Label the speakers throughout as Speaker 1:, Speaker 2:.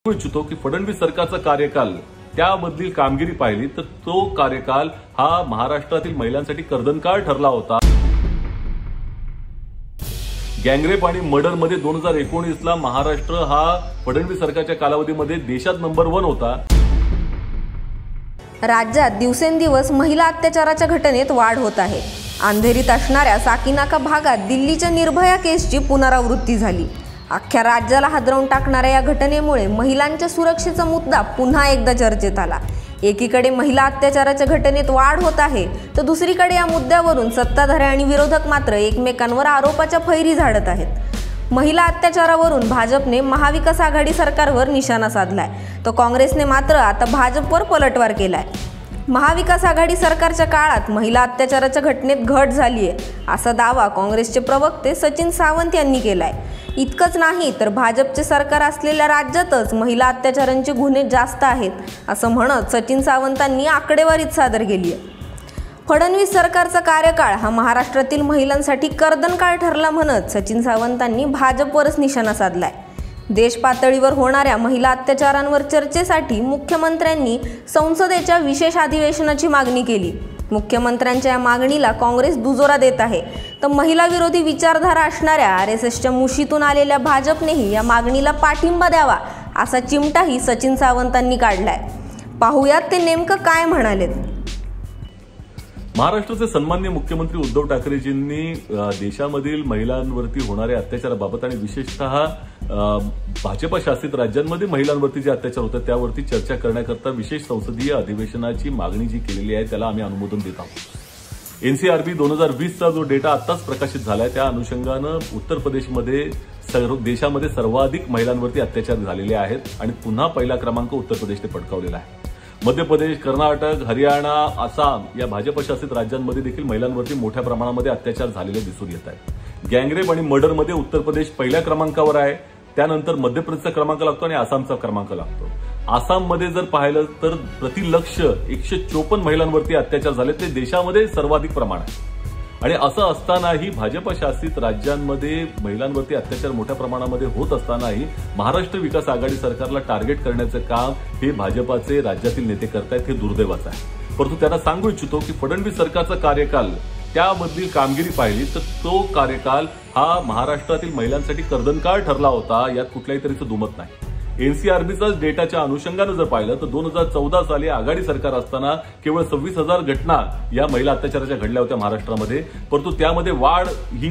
Speaker 1: इच्छितो की फडणवीस सरकारचा कार्यकाल त्यामधील कामगिरी पाहिली तर तो कार्यकाल हा महाराष्ट्रातील महिलांसाठी कर्दनकाळ ठरला होता। गँगरेप आणि मर्डरमध्ये 2019ला महाराष्ट्र हा फडणवीस सरकारच्या कालावधीमध्ये देशात नंबर 1 होता।
Speaker 2: राज्यात दिवसेंदिवस महिला अत्याचाराच्या घटनेत वाढ होत आहे। अंधेरीत असणाऱ्या साकीनाका भागात दिल्लीच्या निर्भया केसची पुनरावृत्ती झाली। अख्ख्या राज्याला हादरवून टाकणाऱ्या या घटनेमुळे महिलांच्या सुरक्षेचा मुद्दा पुन्हा एकदा चर्चेत आला। एकीकडे महिला अत्याचाराच्या घटनेत वाढ होत आहे तर दुसरीकडे या मुद्द्यावरून सत्ताधारी आणि विरोधक मात्र एकमेकांवर आरोपाच्या फैरी झाडत आहेत। महिला अत्याचारावरून भाजपने महाविकास आघाडी सरकारवर निशाणा साधलाय तर काँग्रेसने मात्र आता भाजपवर पलटवार केलाय। महाविकास आघाडी सरकारच्या काळात महिला अत्याचाराच्या घटनेत घट झाली आहे असा दावा काँग्रेसचे प्रवक्ते सचिन सावंत यांनी केलाय। इतकंच नाही तर भाजपचे सरकार असलेल्या राज्यातच महिला अत्याचारांचे गुन्हे जास्त आहेत असं म्हणत सचिन सावंतांनी आकडेवारीच सादर केली आहे। फडणवीस सरकारचा कार्यकाळ हा महाराष्ट्रातील महिलांसाठी कर्दनकाळ ठरला म्हणत सचिन सावंतांनी भाजपवरच निशाणा साधलाय। देश पातळीवर होणाऱ्या महिला अत्याचारांवर चर्चेसाठी मुख्यमंत्र्यांनी संसदेच्या विशेष अधिवेशनाची मागणी केली। मुख्यमंत्र्यांच्या या मागणीला काँग्रेस दुजोरा देत आहे तर महिला विरोधी विचारधारा असणाऱ्या आरएसएसच्या मुशीतून आलेल्या भाजपनेही या मागणीला पाठिंबा द्यावा असा चिमटाही सचिन सावंतांनी काढलाय। पाहुयात ते नेमकं काय म्हणालेत।
Speaker 1: महाराष्ट्राचे सन्माननीय मुख्यमंत्री उद्धव ठाकरेजींनी देशामधील महिलांवरती होणाऱ्या अत्याचाराबाबत आणि विशेषतः भाजप शासित राज्यांमध्ये महिलांवरती जे अत्याचार होतात त्यावरती चर्चा करण्याकरता विशेष संसदीय अधिवेशनाची मागणी जी केलेली आहे त्याला आम्ही अनुमोदन देत आहोत। एनसीआरबी 2020चा जो डेटा आत्ताच प्रकाशित झालाय त्या अनुषंगानं उत्तर प्रदेशमध्ये देशामध्ये सर्वाधिक महिलांवरती अत्याचार झालेले आहेत आणि पुन्हा पहिला क्रमांक उत्तर प्रदेशने पटकावलेला आहे। मध्य प्रदेश, कर्नाटक, हरियाणा, आसाम या भाजप शासित राज्यांमध्ये देखील महिलांवरती मोठ्या प्रमाणामध्ये अत्याचार झालेले दिसून येत आहेत। गँगरेप आणि मर्डरमध्ये उत्तर प्रदेश पहिल्या क्रमांकावर आहे, त्यानंतर मध्य प्रदेशचा क्रमांक लागतो आणि आसामचा क्रमांक लागतो। आसाममध्ये जर पाहिलं तर प्रति लक्ष 154 महिलांवरती अत्याचार झाले, ते देशामध्ये सर्वाधिक प्रमाण आहे। आणि असं असतानाही भाजप शासित राज्यांमध्ये महिलांवरती अत्याचार मोठ्या प्रमाणामध्ये होत असतानाही महाराष्ट्र विकास आघाडी सरकारला टार्गेट करण्याचं काम हे भाजपाचे राज्यातील नेते करतायत, हे दुर्दैवाचं आहे। परंतु त्यांना सांगू इच्छितो की फडणवीस सरकारचा कार्यकाल त्यामधील कामगिरी पाहिली तर तो कार्यकाल हा महाराष्ट्रातील महिलांसाठी कर्दनकाळ ठरला होता, यात कुठल्याही तऱ्हेचं दुमत नाही। एनसीआरबीचा डेटाच्या अनुषंगानं जर पाहिलं तर 2014 साली आघाडी सरकार असताना केवळ 26,000 घटना या महिला अत्याचाराच्या घडल्या होत्या महाराष्ट्रामध्ये, परंतु त्यामध्ये वाढ ही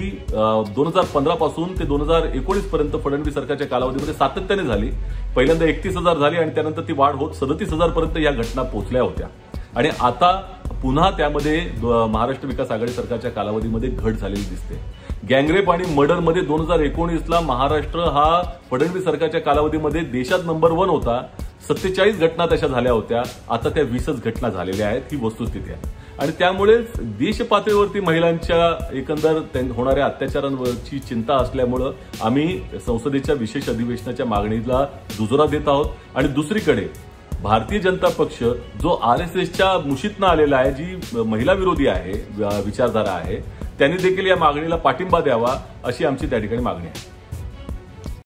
Speaker 1: 2015 पासून ते 2019 पर्यंत फडणवीस सरकारच्या कालावधीमध्ये सातत्याने झाली। पहिल्यांदा 31,000 झाली आणि त्यानंतर ती वाढ होत 37,000 पर्यंत या घटना पोहोचल्या होत्या आणि आता पुन्हा त्यामध्ये महाराष्ट्र विकास आघाडी सरकारच्या कालावधीमध्ये घट झालेली दिसते। गँगरेप आणि मर्डरमध्ये 2019ला महाराष्ट्र हा फडणवीस सरकारच्या कालावधीमध्ये देशात नंबर 1 होता। 47 घटना तशा झाल्या होत्या, आता त्या 20च घटना झालेल्या आहेत, ही वस्तुस्थिती आहे। आणि त्यामुळेच देश पातळीवरती महिलांच्या एकंदर होणाऱ्या अत्याचारांवरची चिंता असल्यामुळं आम्ही संसदेच्या विशेष अधिवेशनाच्या मागणीला दुजोरा देत आहोत। आणि दुसरीकडे भारतीय जनता पक्ष जो आरएसएसच्या मुशीतनं आलेला आहे, जी महिला विरोधी आहे विचारधारा आहे, त्यांनी देखील या मागणीला पाठिंबा द्यावा अशी आमची त्या ठिकाणी मागणी आहे।